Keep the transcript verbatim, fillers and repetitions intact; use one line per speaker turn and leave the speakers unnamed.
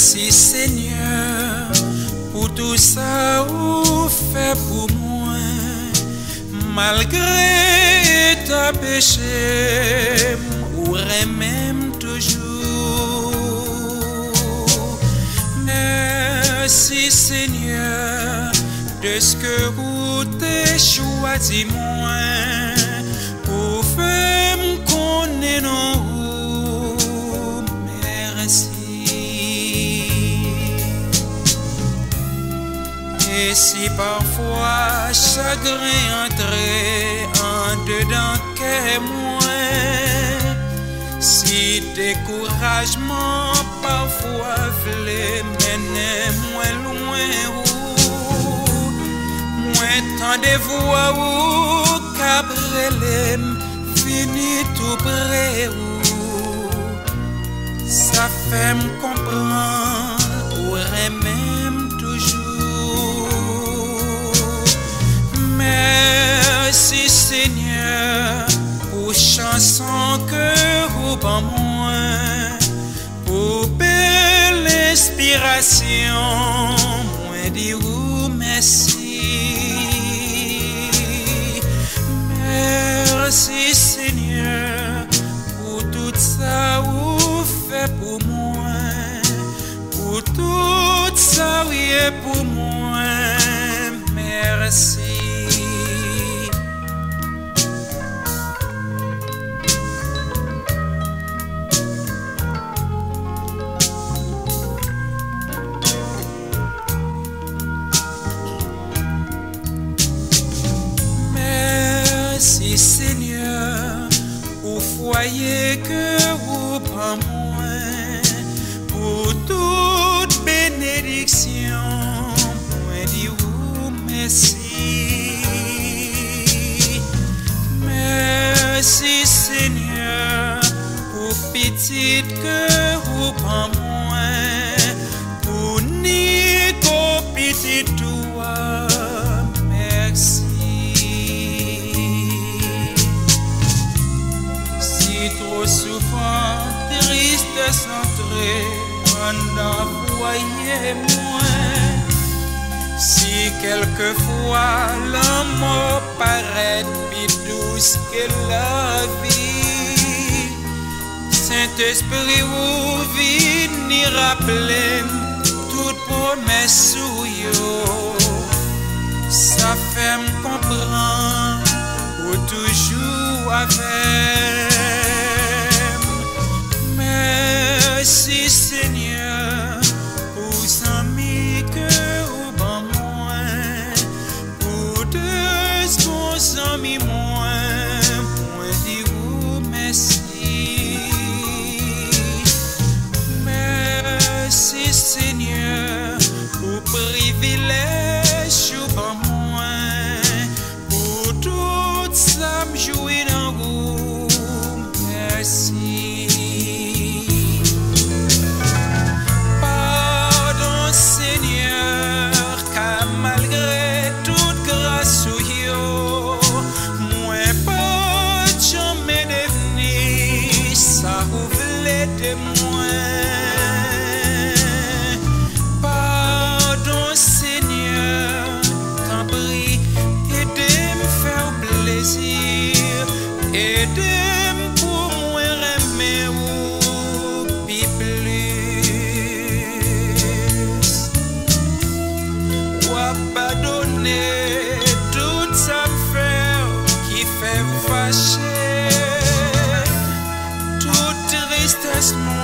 Merci Seigneur pour tout ça ou fait pour moi. Malgré ta péché, ou même toujours. Merci Seigneur de ce que vous t'es choisi moi pour faire me connaître non. Merci. Et si parfois chagrin entrait en dedans que moi, si découragement parfois voulait mener moins loin ou moins tant de voix ou cabrelem fini tout près ou ça fait me comprendre ou même toujours. Merci Seigneur pour chanson que vous en moi, pour belle inspiration, moi dire merci. Merci Seigneur pour tout ça vous fait pour moi, pour tout ça oui est pour moi. Merci. Merci Seigneur pour foyer que vous prend moi, pour toute bénédiction, moi dis vous merci. Merci Seigneur pour petite que vous prend moi, pour Nico petit toi, merci. Trop souvent, triste centré, pendant foyer moins. Si quelquefois l'amour paraît plus douce que la vie, Saint-Esprit vous vient rappeler toute promesse ou yo. Ça fait me comprendre ou toujours avec. Merci Seigneur pour amis que vous ban moi, pour deux bons amis moi, moi dis vous merci. Merci Seigneur pour privilège vous ban moi, pour tout ça me jouer dans vous. Merci. De moi, pardon Seigneur, t'en prie, aidez-moi faire plaisir, aidez-moi pour moi aimer ou plus. Ou pardonner tout ça me fait qui fait vous fâcher. Tristesse